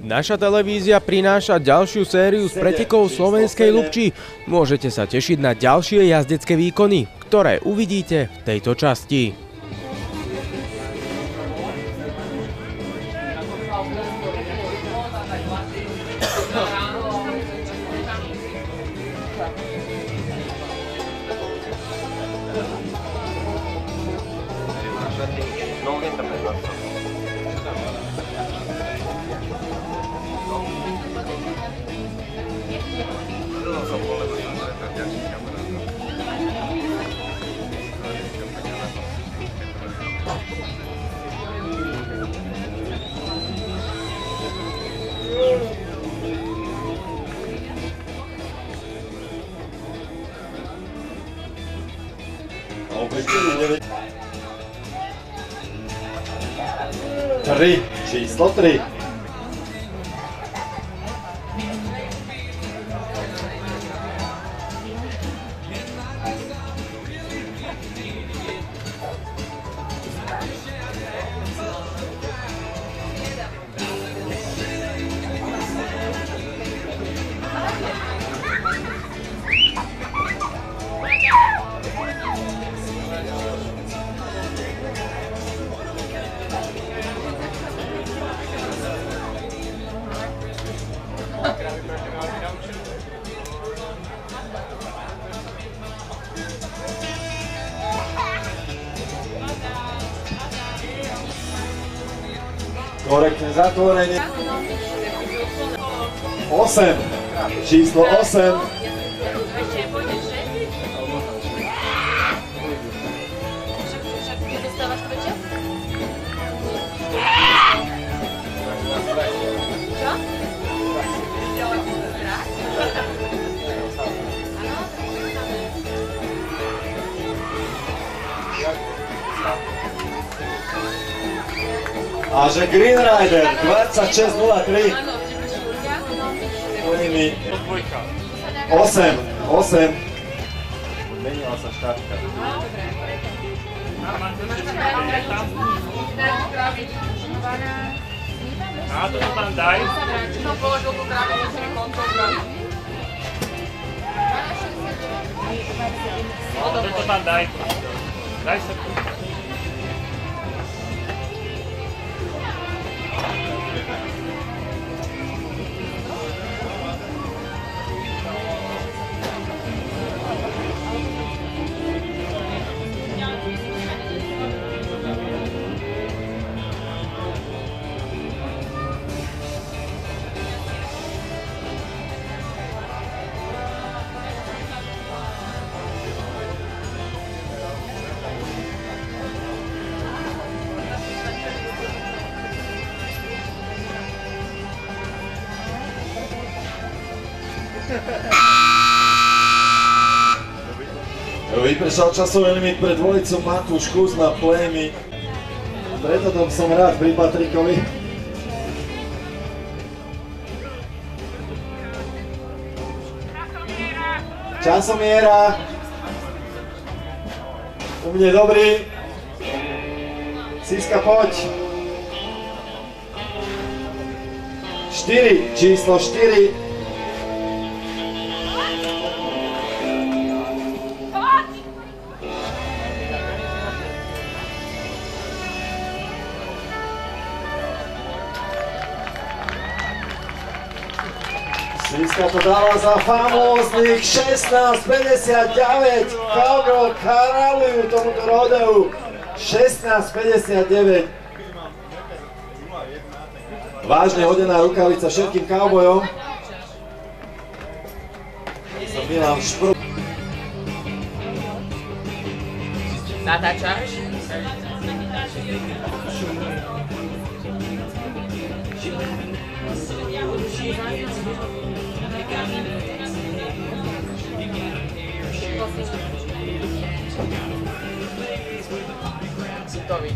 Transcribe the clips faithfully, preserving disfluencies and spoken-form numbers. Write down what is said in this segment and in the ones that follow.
Naša televízia prináša ďalšiu sériu z pretekov slovenskej Ľubči. Môžete sa tešiť na ďalšie jazdecké výkony, ktoré uvidíte v tejto časti. Tri, číslo tri. Korektne zatvorenie. osem, číslo osem. A že Green Rider dvadsaťšesť nula tri. Oni mi osem, osem. Menila sa štátka. A to tam daj. No položil tú krabicu, že koncov krabicu. To tam daj. Daj sa tu. Vypršal časový limit pre dvojicu Matúš Kuzma Plémy. Preto tom som rád pri Patrikovi. Časomiera. U mne dobrý. Siska, poď. štyri, číslo štyri. Siska to dala za famóznych šestnásť päťdesiatdeväť. Cowgirl kráľujú tomuto rodeu. šestnásť päťdesiatdeväť. Vážne hodená rukavica všetkým cowboyom. Milan Šprú. Natáčaš? Gotowi.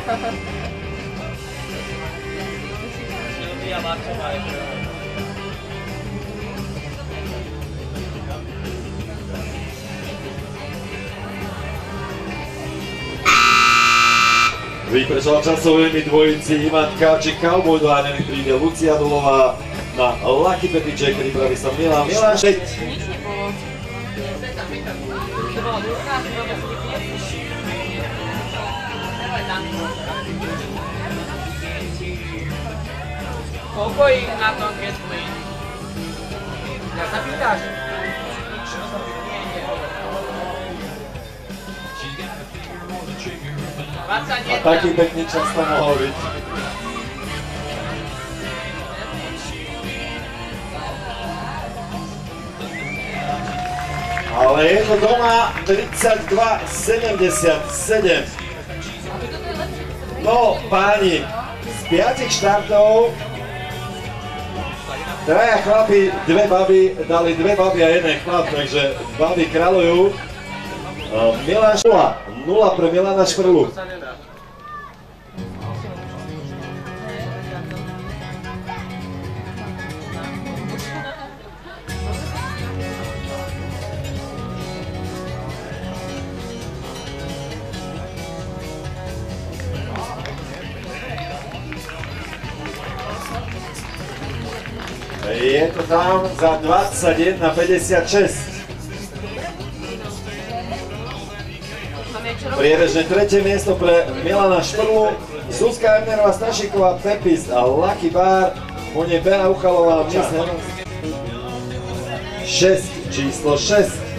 Vypršal časovými dvojici Ivan Káčik, Cowboy, dláňami príde Lucia Dulová, na Lucky Petiček pripraví sa Milan Milášek. Nič nebolo. To bola dúka, to bola koľko ich na tom ketli? Ja sa pýtaš? A taký pekný čas tam mohol byť. Ale je to doma tridsaťdva sedemdesiatsedem. No, páni, z piatich štartov traja chlapi, dve baby, dali dve baby a jeden chlap, takže baby kráľujú. Milan nula, nula pre Milana Šprlu. Je to tam za dvadsaťjeden päťdesiatšesť. Priebežne tretie miesto pre Milana Šprlu, Zuzka Ebnerová, Stašiková, Pepis a Lucky Bar, po nej Bena Uchalová, šesť, číslo šesť.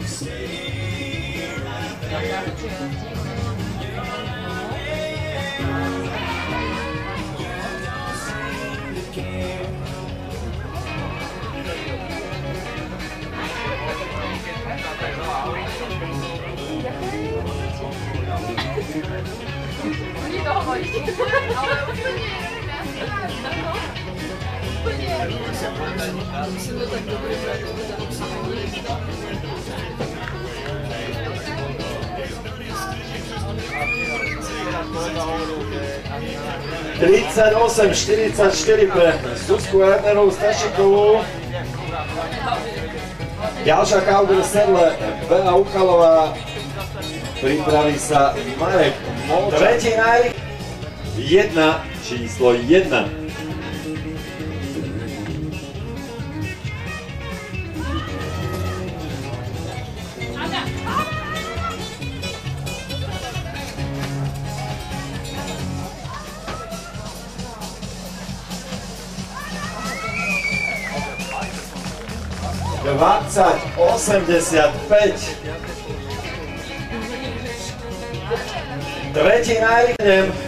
tridsaťosem štyridsaťštyri pre Zuzku Ebnerovú, Stašikovú. Ďalšia Cowgirl sedle, Bela Uchalová. Pripraví sa Marek Molčan. Tretí najrychlejší. Jedna, číslo jedna. dvadsať osemdesiatpäť. Tretí najrychlejší.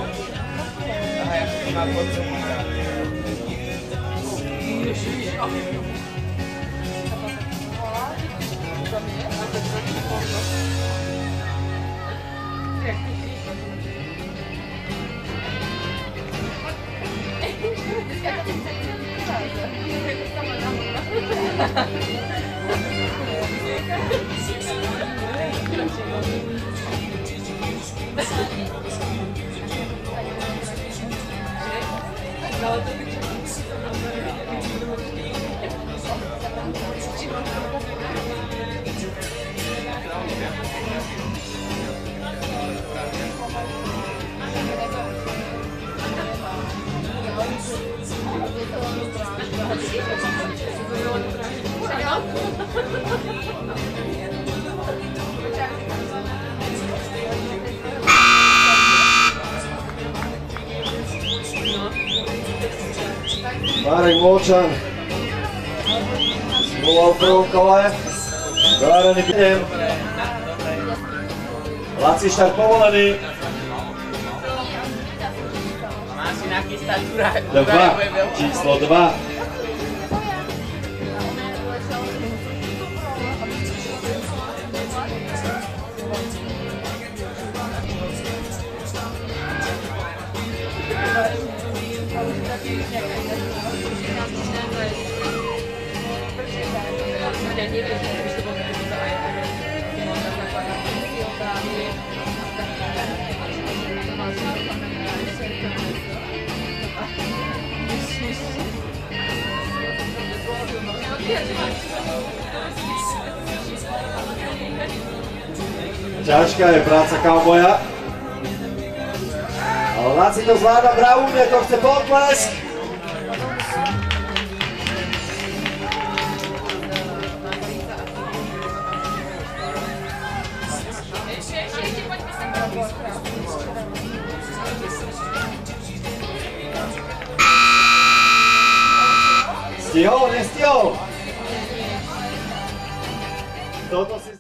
Marek Molčan bol v prvom kole, dovárený pidem. Laci štart povolený. Dva, číslo dva. Ťažká je práca kauboja. Ale Laci to zvláda bravúrne, to chce potlesk. Stihol, nestihol? Toto si